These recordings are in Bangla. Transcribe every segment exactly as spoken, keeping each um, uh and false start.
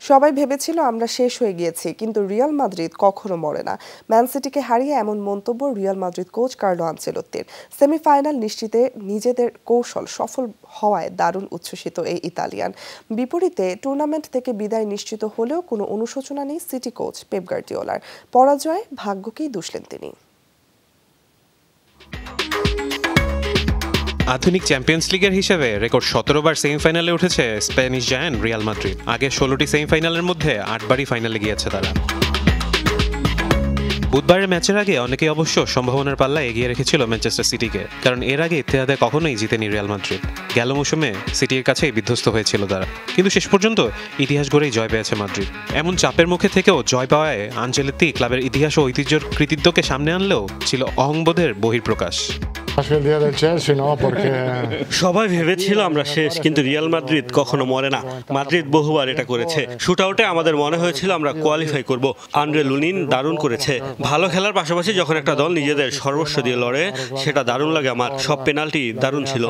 সবাই ভেবেছিল আমরা শেষ হয়ে গিয়েছি, কিন্তু রিয়াল মাদ্রিদ কখনো মরে না। ম্যান সিটিকে হারিয়ে এমন মন্তব্য রিয়াল মাদ্রিদ কোচ কার্লো আনচেলোত্তির। সেমিফাইনাল নিশ্চিতে নিজেদের কৌশল সফল হওয়ায় দারুণ উচ্ছ্বসিত এই ইতালিয়ান। বিপরীতে টুর্নামেন্ট থেকে বিদায় নিশ্চিত হলেও কোনো অনুশোচনা নেই সিটি কোচ পেপ গার্দিওলার। পরাজয়ে ভাগ্যকেই দুষলেন তিনি। আধুনিক চ্যাম্পিয়ন্স লিগের হিসেবে রেকর্ড সতেরো বার সেমিফাইনালে উঠেছে স্প্যানিশ জায়ান্ট রিয়াল মাদ্রিদ। আগে ষোলোটি সেমিফাইনালের মধ্যে আটবারই ফাইনালে গিয়েছে তারা। বুধবারের ম্যাচের আগে অনেকেই অবশ্য সম্ভাবনার পাল্লা এগিয়ে রেখেছিল ম্যানচেস্টার সিটিকে, কারণ এর আগে ইতিহাদে কখনোই জিতেনি রিয়াল মাদ্রিদ। গেল মৌসুমে সিটির কাছেই বিধ্বস্ত হয়েছিল তারা, কিন্তু শেষ পর্যন্ত ইতিহাস গড়েই জয় পেয়েছে মাদ্রিদ। এমন চাপের মুখে থেকেও জয় পাওয়ায় আনচেলোত্তি ক্লাবের ইতিহাস ও ঐতিহ্যের কৃতিত্বকে সামনে আনলেও ছিল অহংবোধের বহিঃপ্রকাশ। সবাই ভেবেছিল আমরা শেষ, কিন্তু রিয়াল মাদ্রিদ কখনো মরে না। মাদ্রিদ বহুবার এটা করেছে। শুট আউটে আমাদের মনে হয়েছিল আমরা কোয়ালিফাই করব। আন্দ্রে লুনিন দারুণ করেছে। ভালো খেলার পাশাপাশি যখন একটা দল নিজেদের সর্বস্ব দিয়ে লড়ে, সেটা দারুণ লাগে আমার। সব পেনাল্টি দারুণ ছিল।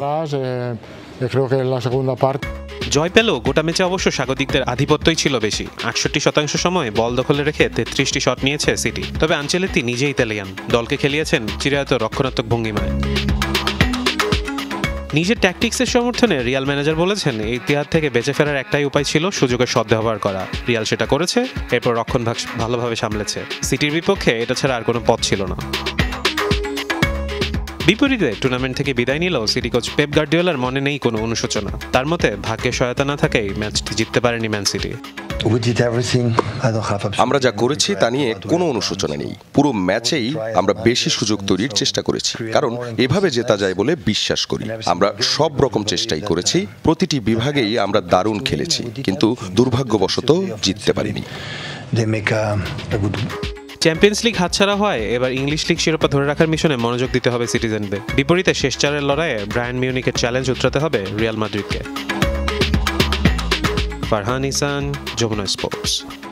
জয় পেলেও গোটা ম্যাচে অবশ্য স্বাগতিকদের আধিপত্যই ছিল বেশি। আটষট্টি শতাংশ সময় বল দখলে রেখে তেত্রিশটি শট নিয়েছে সিটি। তবে আনচেলোত্তি নিজেই ইতালিয়ান, দলকে খেলিয়েছেন চিরায়ত রক্ষণাত্মক ভঙ্গিমায়। নিজের ট্যাকটিক্সের সমর্থনে রিয়াল ম্যানেজার বলেছেন এই ইতিহাদ থেকে বেঁচে ফেরার একটাই উপায় ছিল সুযোগের সদ্ব্যবহার করা। রিয়াল সেটা করেছে, এরপর রক্ষণভাগ ভালোভাবে সামলেছে। সিটির বিপক্ষে এটা ছাড়া আর কোনো পথ ছিল না। বিপরীতে টুর্নামেন্ট থেকে বিদায় নিলেও সিটি কোচ পেপ গার্দিওলার মনে নেই কোনো অনুশোচনা। তার মতে ভাগ্যের সহায়তা না থাকেই ম্যাচটি জিততে পারেনি ম্যান সিটি। আমরা যা করেছি তা নিয়ে কোনো অনুশোচনা নেই। পুরো ম্যাচেই আমরা বেশি সুযোগ তৈরির চেষ্টা করেছি, কারণ এভাবে জেতা যায় বলে বিশ্বাস করি। আমরা সব রকম চেষ্টাই করেছি, প্রতিটি বিভাগেই আমরা দারুণ খেলেছি, কিন্তু দুর্ভাগ্যবশত জিততে পারিনি। চ্যাম্পিয়ন্স লিগ হাতছাড়া হয়, এবার ইংলিশ লিগ শিরোপা ধরে রাখার মিশনে মনোযোগ দিতে হবে সিটিজেনদের। বিপরীতে শেষ চারের লড়াইয়ে ব্রায়ান মিউনিকের চ্যালেঞ্জ উতরাতে হবে রিয়াল মাদ্রিদকে। ফারহান ইসান, যমুনা স্পোর্টস।